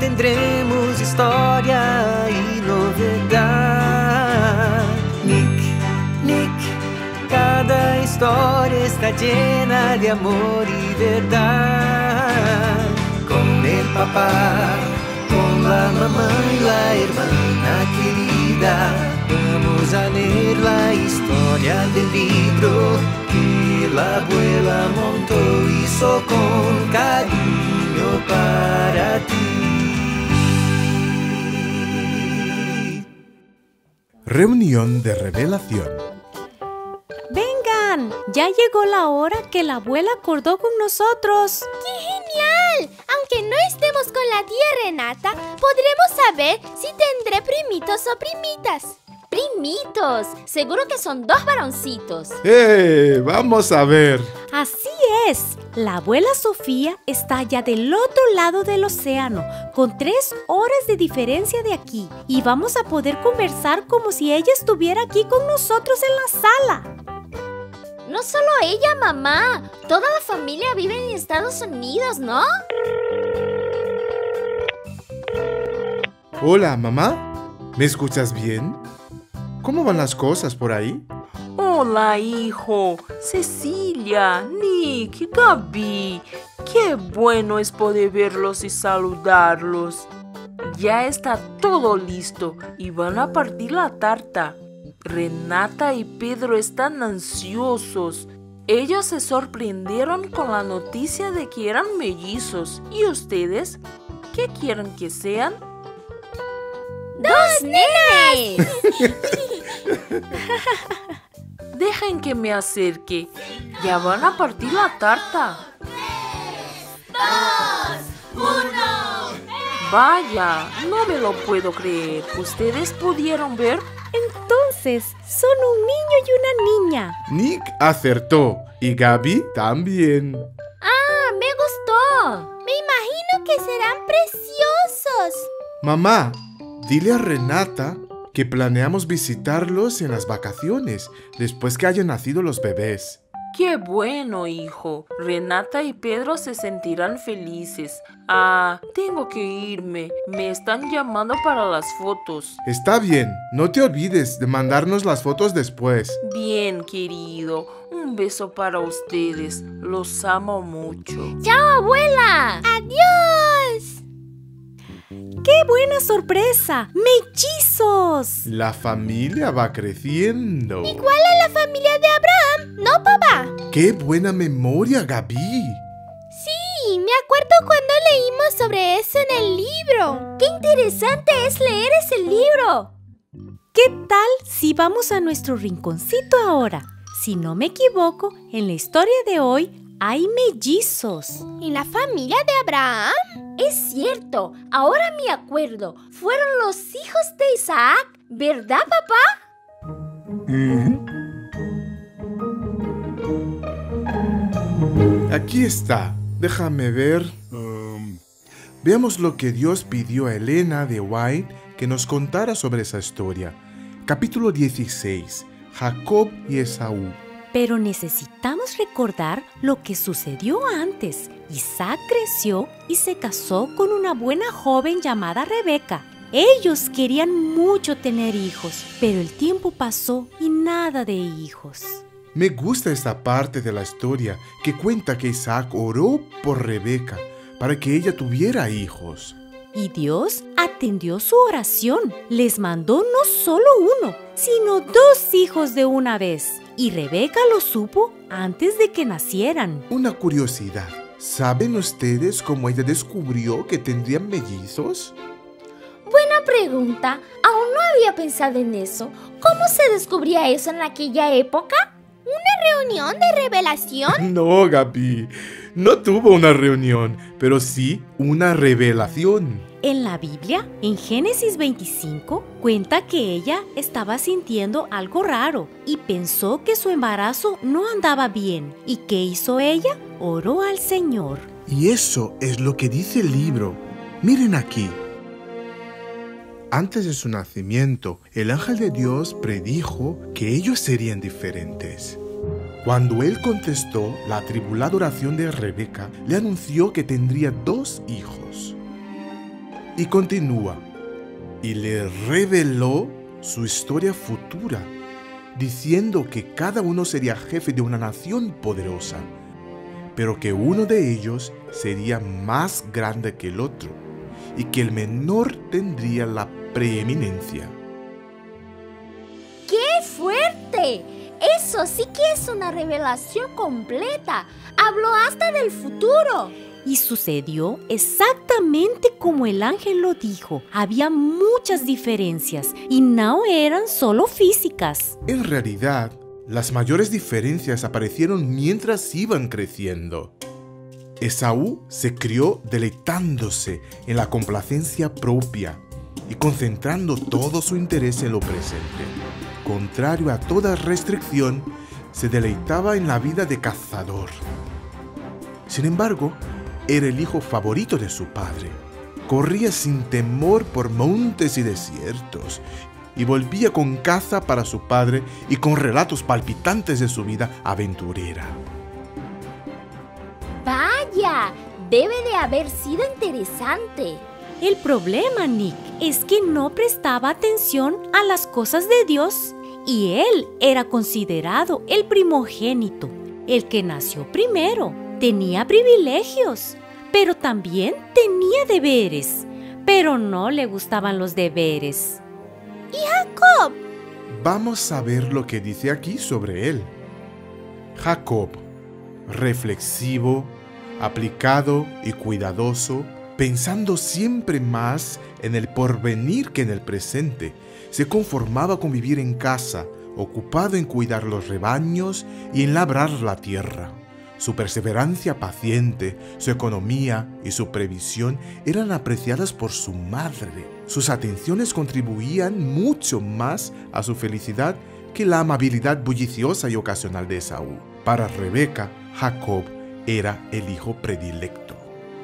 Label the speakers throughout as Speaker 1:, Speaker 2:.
Speaker 1: tendremos historia y novedad. Nick, cada historia está llena de amor y verdad. Con el papá, con la mamá y la hermana querida, vamos a leer la historia del libro que la abuela montó, hizo con cariño para ti.
Speaker 2: Reunión de revelación.
Speaker 3: ¡Vengan! Ya llegó la hora que la abuela acordó con nosotros.
Speaker 4: ¡Qué genial! Aunque no estemos con la tía Renata, podremos saber si tendré primitos o primitas.
Speaker 5: ¡Primitos! Seguro que son 2 varoncitos.
Speaker 2: Vamos a ver.
Speaker 3: Así es. La abuela Sofía está allá del otro lado del océano, con 3 horas de diferencia de aquí. Y vamos a poder conversar como si ella estuviera aquí con nosotros en la sala.
Speaker 5: No solo ella, mamá. Toda la familia vive en Estados Unidos, ¿no?
Speaker 2: Hola, mamá. ¿Me escuchas bien? ¿Cómo van las cosas por ahí?
Speaker 6: Hola, hijo. Cecilia, Nick, Gaby. Qué bueno es poder verlos y saludarlos. Ya está todo listo y van a partir la tarta. Renata y Pedro están ansiosos. Ellos se sorprendieron con la noticia de que eran mellizos. ¿Y ustedes? ¿Qué quieren que sean?
Speaker 5: ¡2 nenes!
Speaker 6: Dejen que me acerque. Ya van a partir la tarta.
Speaker 4: 3, 2, 1.
Speaker 6: Vaya, no me lo puedo creer. ¿Ustedes pudieron ver?
Speaker 3: Entonces, son un niño y una niña.
Speaker 2: Nick acertó y Gaby también.
Speaker 5: ¡Ah, me gustó!
Speaker 4: Me imagino que serán preciosos.
Speaker 2: Mamá, dile a Renata que planeamos visitarlos en las vacaciones, después que hayan nacido los bebés.
Speaker 6: ¡Qué bueno, hijo! Renata y Pedro se sentirán felices. Ah, tengo que irme. Me están llamando para las fotos.
Speaker 2: Está bien, no te olvides de mandarnos las fotos después.
Speaker 6: Bien, querido. Un beso para ustedes. Los amo mucho.
Speaker 5: ¡Chao, abuela!
Speaker 4: ¡Adiós!
Speaker 3: ¡Qué buena sorpresa! ¡Mellizos!
Speaker 2: La familia va creciendo.
Speaker 4: ¿Cuál es la familia de Abraham? ¿No, papá?
Speaker 2: ¡Qué buena memoria, Gaby!
Speaker 4: Sí, me acuerdo cuando leímos sobre eso en el libro.
Speaker 5: ¡Qué interesante es leer ese libro!
Speaker 3: ¿Qué tal si vamos a nuestro rinconcito ahora? Si no me equivoco, en la historia de hoy hay mellizos.
Speaker 4: ¿En la familia de Abraham?
Speaker 5: Es cierto, ahora me acuerdo. Fueron los hijos de Isaac, ¿verdad, papá?
Speaker 2: Aquí está. Déjame ver. Veamos lo que Dios pidió a Elena de White que nos contara sobre esa historia. Capítulo 16. Jacob y Esaú.
Speaker 3: Pero necesitamos recordar lo que sucedió antes. Isaac creció y se casó con una buena joven llamada Rebeca. Ellos querían mucho tener hijos, pero el tiempo pasó y nada de hijos.
Speaker 2: Me gusta esta parte de la historia que cuenta que Isaac oró por Rebeca para que ella tuviera hijos.
Speaker 3: Y Dios atendió su oración. Les mandó no solo uno, sino 2 hijos de una vez. Y Rebeca lo supo antes de que nacieran.
Speaker 2: Una curiosidad. ¿Saben ustedes cómo ella descubrió que tendrían mellizos?
Speaker 5: Buena pregunta. Aún no había pensado en eso. ¿Cómo se descubría eso en aquella época?
Speaker 4: ¿Una reunión de revelación?
Speaker 2: No, Gaby. No tuvo una reunión, pero sí una revelación.
Speaker 3: En la Biblia, en Génesis 25, cuenta que ella estaba sintiendo algo raro y pensó que su embarazo no andaba bien. ¿Y qué hizo ella? Oró al Señor.
Speaker 2: Y eso es lo que dice el libro. Miren aquí. Antes de su nacimiento, el ángel de Dios predijo que ellos serían diferentes. Cuando él contestó la atribulada oración de Rebeca, le anunció que tendría 2 hijos. Y continúa, y le reveló su historia futura, diciendo que cada uno sería jefe de una nación poderosa, pero que uno de ellos sería más grande que el otro, y que el menor tendría la preeminencia.
Speaker 5: ¡Qué fuerte! Eso sí que es una revelación completa. Habló hasta del futuro.
Speaker 3: Y sucedió exactamente como el ángel lo dijo. Había muchas diferencias y no eran solo físicas.
Speaker 2: En realidad, las mayores diferencias aparecieron mientras iban creciendo. Esaú se crió deleitándose en la complacencia propia y concentrando todo su interés en lo presente. Contrario a toda restricción, se deleitaba en la vida de cazador. Sin embargo, era el hijo favorito de su padre. Corría sin temor por montes y desiertos y volvía con caza para su padre y con relatos palpitantes de su vida aventurera.
Speaker 5: Vaya, debe de haber sido interesante.
Speaker 3: El problema, Nick, es que no prestaba atención a las cosas de Dios y él era considerado el primogénito, el que nació primero. Tenía privilegios, pero también tenía deberes, pero no le gustaban los deberes.
Speaker 4: ¿Y Jacob?
Speaker 2: Vamos a ver lo que dice aquí sobre él. Jacob, reflexivo, aplicado y cuidadoso, pensando siempre más en el porvenir que en el presente, se conformaba con vivir en casa, ocupado en cuidar los rebaños y en labrar la tierra. Su perseverancia paciente, su economía y su previsión eran apreciadas por su madre. Sus atenciones contribuían mucho más a su felicidad que la amabilidad bulliciosa y ocasional de Esaú. Para Rebeca, Jacob era el hijo predilecto.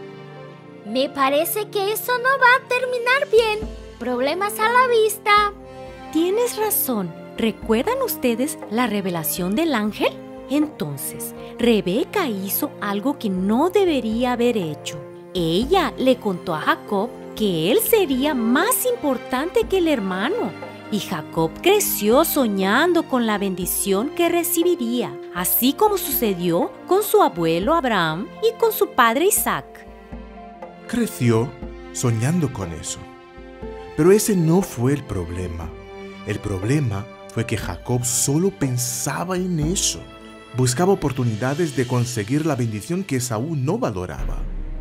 Speaker 5: Me parece que eso no va a terminar bien. Problemas a la vista.
Speaker 3: Tienes razón. ¿Recuerdan ustedes la revelación del ángel? Entonces, Rebeca hizo algo que no debería haber hecho. Ella le contó a Jacob que él sería más importante que el hermano. Y Jacob creció soñando con la bendición que recibiría, así como sucedió con su abuelo Abraham y con su padre Isaac.
Speaker 2: Creció soñando con eso. Pero ese no fue el problema. El problema fue que Jacob solo pensaba en eso. Buscaba oportunidades de conseguir la bendición que Esaú no valoraba.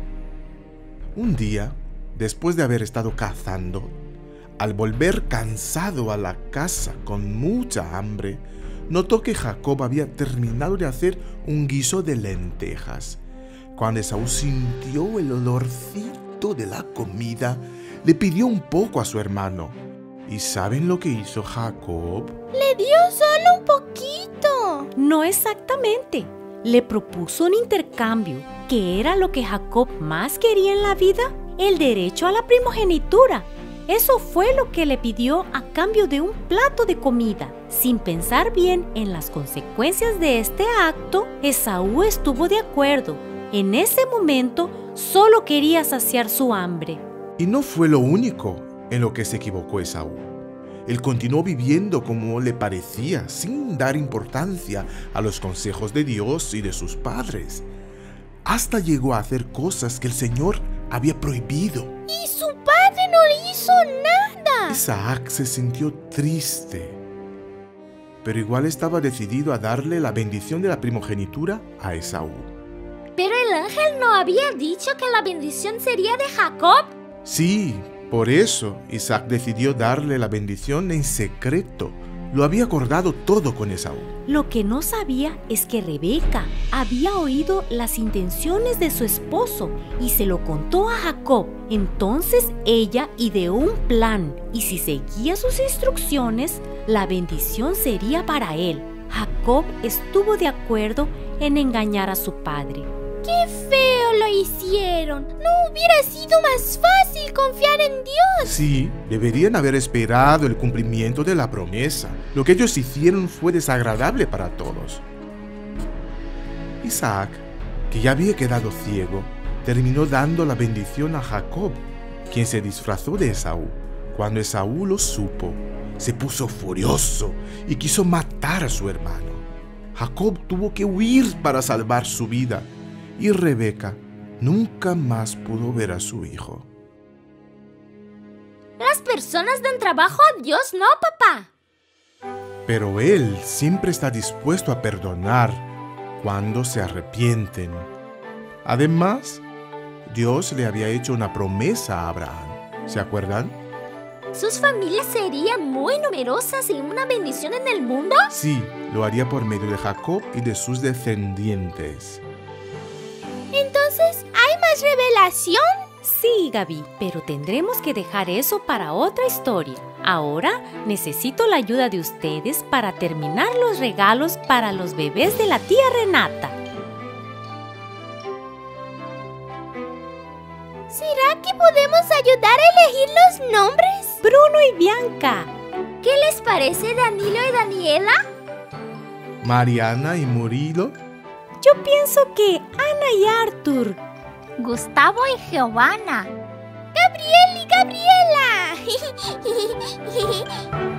Speaker 2: Un día, después de haber estado cazando, al volver cansado a la casa con mucha hambre, notó que Jacob había terminado de hacer un guiso de lentejas. Cuando Esaú sintió el olorcito de la comida, le pidió un poco a su hermano. ¿Y saben lo que hizo Jacob?
Speaker 4: Le dio solo un poquito.
Speaker 3: No exactamente. Le propuso un intercambio. ¿Qué era lo que Jacob más quería en la vida? El derecho a la primogenitura. Eso fue lo que le pidió a cambio de un plato de comida. Sin pensar bien en las consecuencias de este acto, Esaú estuvo de acuerdo. En ese momento, solo quería saciar su hambre.
Speaker 2: Y no fue lo único en lo que se equivocó Esaú. Él continuó viviendo como le parecía, sin dar importancia a los consejos de Dios y de sus padres. Hasta llegó a hacer cosas que el Señor había prohibido.
Speaker 4: Y su padre no le hizo nada.
Speaker 2: Isaac se sintió triste, pero igual estaba decidido a darle la bendición de la primogenitura a Esaú.
Speaker 5: ¿Pero el ángel no había dicho que la bendición sería de Jacob?
Speaker 2: Sí, por eso Isaac decidió darle la bendición en secreto. Lo había acordado todo con Esaú.
Speaker 3: Lo que no sabía es que Rebeca había oído las intenciones de su esposo y se lo contó a Jacob. Entonces ella ideó un plan y si seguía sus instrucciones, la bendición sería para él. Jacob estuvo de acuerdo en engañar a su padre.
Speaker 4: ¡Qué feo lo hicieron! ¿No hubiera sido más fácil confiar en Dios?
Speaker 2: Sí, deberían haber esperado el cumplimiento de la promesa. Lo que ellos hicieron fue desagradable para todos. Isaac, que ya había quedado ciego, terminó dando la bendición a Jacob. quien se disfrazó de Esaú. Cuando Esaú lo supo, se puso furioso y quiso matar a su hermano. Jacob tuvo que huir para salvar su vida y Rebeca nunca más pudo ver a su hijo.
Speaker 5: Las personas dan trabajo a Dios, ¿no, papá?
Speaker 2: Pero Él siempre está dispuesto a perdonar cuando se arrepienten. Además, Dios le había hecho una promesa a Abraham. ¿Se acuerdan?
Speaker 5: ¿Sus familias serían muy numerosas y una bendición en el mundo?
Speaker 2: Sí, lo haría por medio de Jacob y de sus descendientes.
Speaker 4: Entonces, ¿hay más revelación?
Speaker 3: Sí, Gaby, pero tendremos que dejar eso para otra historia. Ahora necesito la ayuda de ustedes para terminar los regalos para los bebés de la tía Renata.
Speaker 4: ¿Será que podemos ayudar a elegir los nombres?
Speaker 3: Bruno y Bianca.
Speaker 5: ¿Qué les parece Danilo y Daniela?
Speaker 2: Mariana y Murilo.
Speaker 3: Yo pienso que Ana y Arthur.
Speaker 5: Gustavo y Giovanna.
Speaker 4: ¡Gabriel y Gabriela!